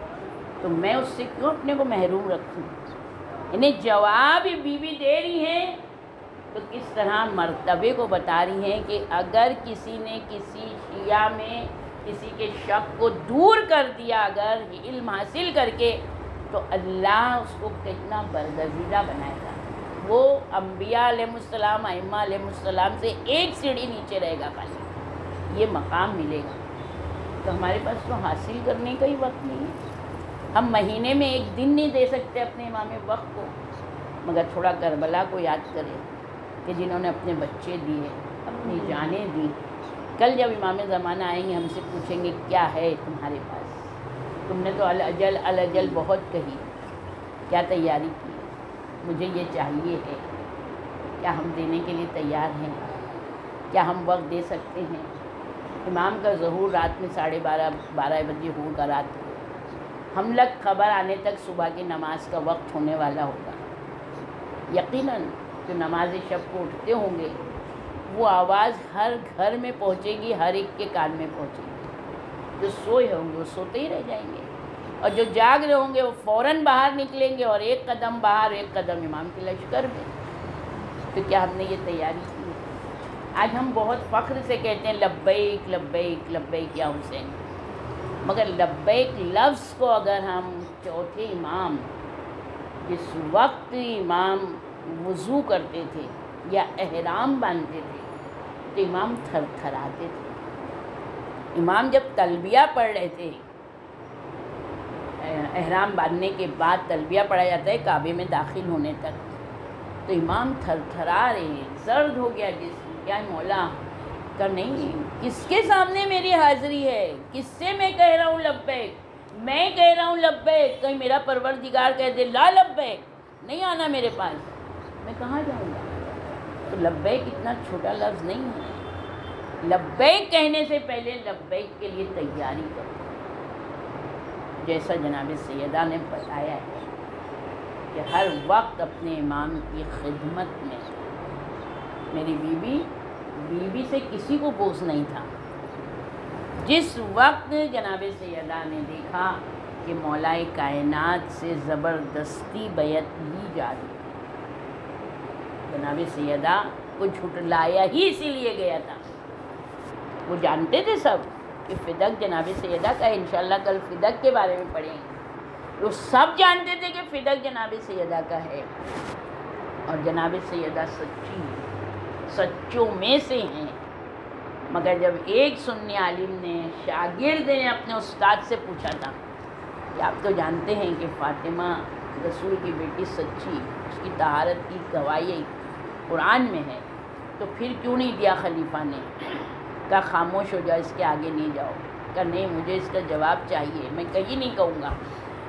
S1: تو میں اس سے کیوں اپنے کو محروم رکھوں؟ انہیں جواب بی بی دے رہی ہیں تو کس طرح مرتبے کو بتا رہی ہیں کہ اگر کسی نے کسی شیعہ میں کسی کے شک کو دور کر دیا اگر علم حاصل کر کے، تو اللہ اس کو کتنا برگزیدہ بنائے گا. وہ انبیاء علیہ السلام، ائمہ علیہ السلام سے ایک سیڑھی نیچے رہے گا، خالی یہ مقام ملے گا. تو ہمارے پاس تو حاصل کرنے کا ہی وقت نہیں ہے. ہم مہینے میں ایک دن نہیں دے سکتے اپنے امام وقت کو، مگر تھوڑا کربلا کو یاد کریں کہ جنہوں نے اپنے بچے دیے، اپنی جانیں دی. کل جب امام زمانہ آئیں گے ہم سے پوچھیں گے کیا ہے تمہارے پاس؟ تم نے تو الاجل الاجل بہت کہی، کیا تیاری کی؟ مجھے یہ چاہیے ہے، کیا ہم دینے کے لیے تیار ہیں؟ کیا ہم وقت دے سکتے ہیں؟ امام کا ظہور رات میں ساڑھے بارہ بارہ بجے ہوگا رات کو. ہم لگ خبر آنے تک صبح کی نماز کا وقت ہونے والا ہوگا. یقیناً جو نماز شب کو اٹھتے ہوں گے وہ آواز ہر گھر میں پہنچے گی، ہر ایک کے کان میں پہنچے گی. جو سوئے ہوں گے وہ سوتے ہی رہ جائیں گے، اور جو جاگ رہے ہوں گے وہ فوراً باہر نکلیں گے، اور ایک قدم باہر ایک قدم امام کے لشکر میں. تو کیا ہم نے یہ تیاری کی؟ آج ہم بہت فخر سے کہتے ہیں لبیک لبیک لبیک یا حسین، مگر لبیک لفظ کو اگر ہم چوتھے امام جس وقت امام وضو کرتے تھے یا احرام باندھتے تھے تو امام تھر تھراتے تھے. امام جب تلبیہ پڑھ رہے تھے، احرام باندھنے کے بعد تلبیہ پڑھا جاتا ہے کعبے میں داخل ہونے تک، تو امام تھر تھرا رہے ہیں، زرد ہو گیا جسم. کیا مولا کا نہیں، کس کے سامنے میری حاضری ہے؟ کس سے میں کہہ رہا ہوں لبیک؟ میں کہہ رہا ہوں لبیک، کہیں میرا پروردگار کہہ دے لا لبیک، نہیں آنا میرے پاس، میں کہاں جاؤں گا؟ تو لبیک اتنا چھوٹا لفظ نہیں ہے. لبیک کہنے سے پہلے لبیک کے لیے تیاری کرو، جیسا جناب سیدہ نے بتایا ہے کہ ہر وقت اپنے امام کی خدمت میں. میری بیوی بیوی سے کسی کو بوجھ نہیں تھا. جس وقت جناب سیدہ نے دیکھا کہ مولائے کائنات سے زبردستی بیعت لی جا رہی، جناب سیدہ کو جھٹلایا ہی اسی لیے گیا تھا. وہ جانتے تھے سب کہ فدق جناب سیدہ کا ہے، انشاءاللہ کل فدق کے بارے میں پڑھیں گے. وہ سب جانتے تھے کہ فدق جناب سیدہ کا ہے، اور جناب سیدہ سچی سچوں میں سے ہیں. مگر جب ایک سنی عالم نے شاگرد نے اپنے استاد سے پوچھا تھا کہ آپ تو جانتے ہیں کہ فاطمہ رسول کی بیٹی سچی، اس کی طہارت کی گواہی قرآن میں ہے، تو پھر کیوں نہیں دیا خلیفہ نے؟ کہا خاموش ہو جاؤ، اس کے آگے نہیں جاؤ۔ کہا نہیں، مجھے اس کا جواب چاہیے، میں کہیں نہیں کہوں گا۔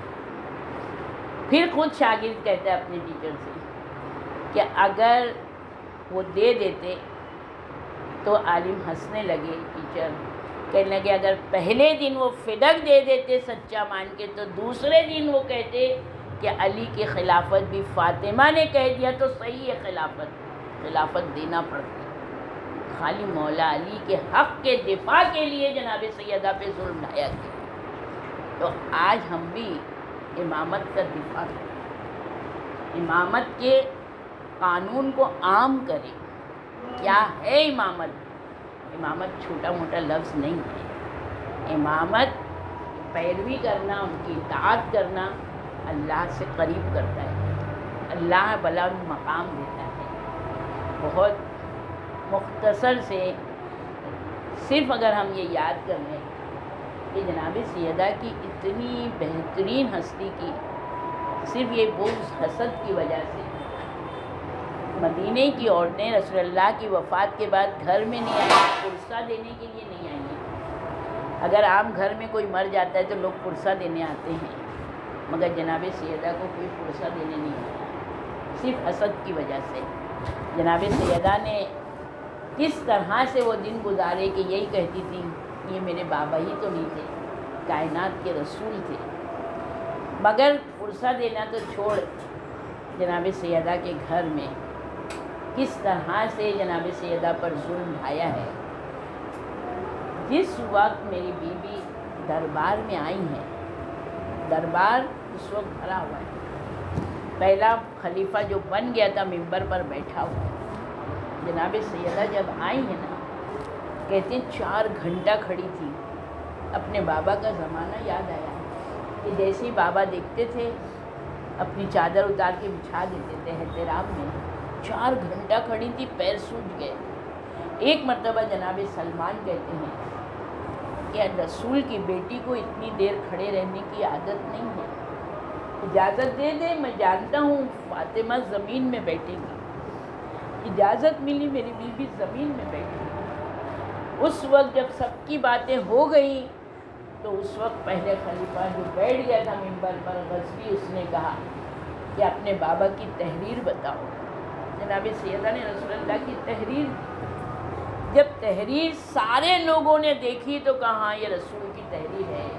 S1: پھر خود شاگرد کہتا ہے اپنے ٹیچر سے کہ اگر وہ دے دیتے تو عالم ہنسنے لگے، ٹیچر کہنے لگے اگر پہلے دن وہ فدق دے دیتے سچا مان کے تو دوسرے دن وہ کہتے کہ علی کی خلافت بھی فاطمہ نے کہہ دیا تو صحیح ہے، خلافت خلافت دینا پڑتا۔ خالی مولا علی کے حق کے دفاع کے لیے جناب سیدہ پہ ظلم ڈھایا گیا۔ تو آج ہم بھی امامت کا دفاع کریں، امامت کے قانون کو عام کریں۔ کیا ہے امامت؟ امامت چھوٹا موٹا لفظ نہیں ہے۔ امامت پیروی کرنا، ان کی اطاعت کرنا اللہ سے قریب کرتا ہے، اللہ بلند مقام دیتا ہے۔ بہت مختصر سے صرف اگر ہم یہ یاد کر لیں کہ جناب سیدہ کی اتنی بہترین ہستی کی صرف یہ بغض حسد کی وجہ سے مدینے کی عورتیں رسول اللہ کی وفات کے بعد گھر میں نہیں آئیں، پرسہ دینے کے لیے نہیں آئیں۔ اگر عام گھر میں کوئی مر جاتا ہے تو لوگ پرسہ دینے آتے ہیں، مگر جناب سیدہ کو کوئی پرسہ دینے نہیں آیا، صرف حسد کی وجہ سے۔ جناب سیدہ نے کس طرح سے وہ دن گزارے کہ یہی کہتی تھی یہ میرے بابا ہی تو نہیں تھے، کائنات کے رسول تھے۔ مگر پرسہ دینا تو چھوڑ، جناب سیدہ کے گھر میں کس طرح سے جناب سیدہ پر ظلم ڈھایا ہے۔ جس وقت میری بیوی دربار میں آئی ہیں، دربار اس وقت بھرا ہوا ہے، پہلا خلیفہ جو بن گیا تھا ممبر پر بیٹھا ہوا ہے۔ جناب سیدہ جب آئی ہیں نا، کہتے ہیں چار گھنٹہ کھڑی تھی، اپنے بابا کا زمانہ یاد آیا کہ جیسے ہی بابا دیکھتے تھے اپنی چادر اتار کے بچھا دیتے تھے احترام میں۔ چار گھنٹہ کھڑی تھی، پیر سوج گئے۔ ایک مرتبہ جناب سلمان کہتے ہیں کہ رسول کی بیٹی کو اتنی دیر کھڑے رہنے کی عادت نہیں ہے، اجازت دے دے، میں جانتا ہوں فاطمہ زمین میں بیٹھے گی۔ اجازت ملی، میری بیوی زمین میں بیٹھی۔ اس وقت جب سب کی باتیں ہو گئیں تو اس وقت پہلے خلیفہ جو بیٹھ گیا تھا ممبر پر غزوی، اس نے کہا کہ اپنے بابا کی تحریر بتاؤ۔ جناب سیدہ نے رسول اللہ کی تحریر، جب تحریر سارے لوگوں نے دیکھی تو کہا ہاں یہ رسول کی تحریر ہے،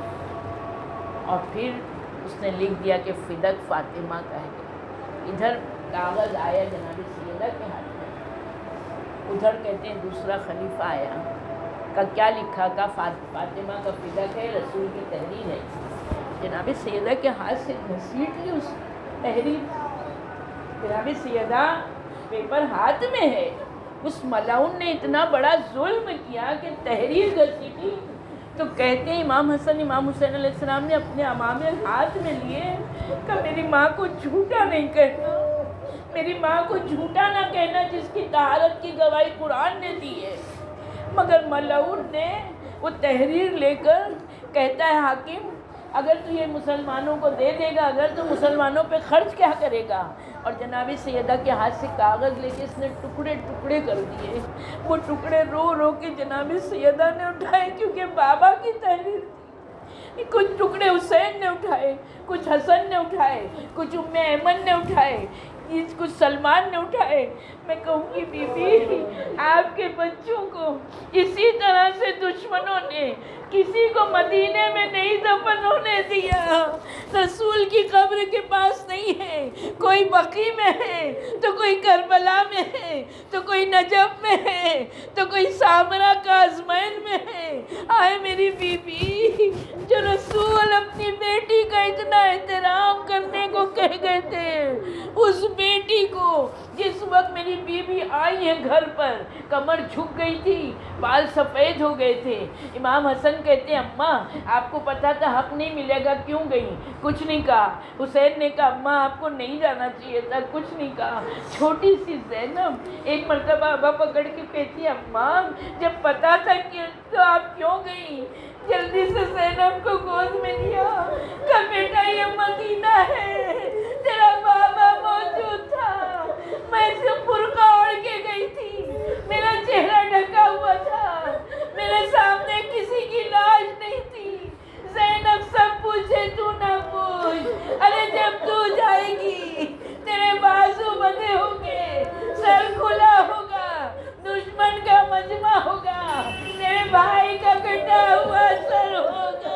S1: اور پھر اس نے لکھ دیا کہ فدق فاطمہ کا ہے۔ ادھر کاغذ آیا جناب سیدہ کے ہاتھ میں، ادھر کہتے ہیں دوسرا خلیفہ آیا، کا کیا لکھا؟ کا فاطمہ کا فدق ہے، رسول کی تحریر ہے۔ جناب سیدہ کے ہاتھ سے گھسیٹ لی اس تحریر۔ جناب سیدہ پیپر ہاتھ میں ہے، اس ملعون نے اتنا بڑا ظلم کیا کہ تحریر گھسیٹی۔ تو کہتے ہیں امام حسن امام حسین علیہ السلام نے اپنے امامے ہاتھ میں لیے کہ میری ماں کو جھوٹا نہیں کہنا، میری ماں کو جھوٹا نہ کہنا جس کی طہارت کی گواہی قرآن نے دی ہے۔ مگر ملعون نے وہ تحریر لے کر کہتا ہے حاکم اگر تو یہ مسلمانوں کو دے دے گا، اگر تو مسلمانوں پہ خرچ کیا کرے گا؟ اور جناب سیدہ کے ہاتھ سے کاغذ لے کے اس نے ٹکڑے ٹکڑے کر دیے۔ وہ ٹکڑے رو رو کے جناب سیدہ نے اٹھائے، کیونکہ بابا کی تحریر تھی۔ کچھ ٹکڑے حسین نے اٹھائے، کچھ حسن نے اٹھائے، کچھ ام ایمن نے اٹھائے، کچھ سلمان نے اٹھائے۔ میں کہوں گی بی بی آپ کے بچوں کو اسی طرح سے دشمنوں نے کسی کو مدینے میں نہیں دفن ہونے دیا۔ رسول کی قبر کے پاس نہیں ہے، کوئی بقی میں ہے تو کوئی کربلا میں ہے تو کوئی نجف میں ہے تو کوئی سامرا کاظمین میں ہے۔ آئے میری بی بی جو رسول اپنی بیٹی کا کا اتنا احترام کرنے کو کہہ گئے تھے، اس بیٹی کو جس وقت میری بیوی آئی ہے گھر پر، کمر جھک گئی تھی، بال سفید ہو گئے تھے، امام حسن کہتے ہیں اماں آپ کو پتا تھا حق نہیں ملے گا کیوں گئی؟ کچھ نہیں کہا۔ حسین نے کہا اماں آپ کو نہیں جانا چاہیے تھا، کچھ نہیں کہا۔ چھوٹی سی زینب ایک مرتبہ ابا پکڑ کے کہتی ہے اماں جب پتا تھا کہ تو آپ کیوں گئی؟ جلدی سے زینب کو گود میں لیا، کہا بیٹا یہ مدینہ ہے، تیرا بابا موجود تھا، میں سے برقع اوڑھ کے گئی تھی، میرا چہرہ ڈھکا ہوا تھا، میرے سامنے کسی کی لاش نہیں تھی۔ زینب سب پوچھے تو نہ پوچھ، ارے جب تو جائے گی تیرے بازو بندھے ہوں گے، سر کھلا ہوگا، دشمن کا مجمع ہوگا، تیرے بھائی کا کٹا ہوا سر ہوگا۔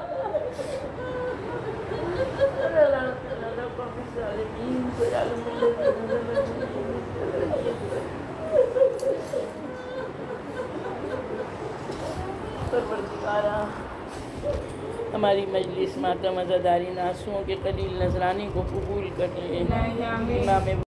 S1: پروردگارا ہماری مجلس ماتم عزاداری آنسوؤں کے قلیل نذرانے کو قبول کر لے۔ امام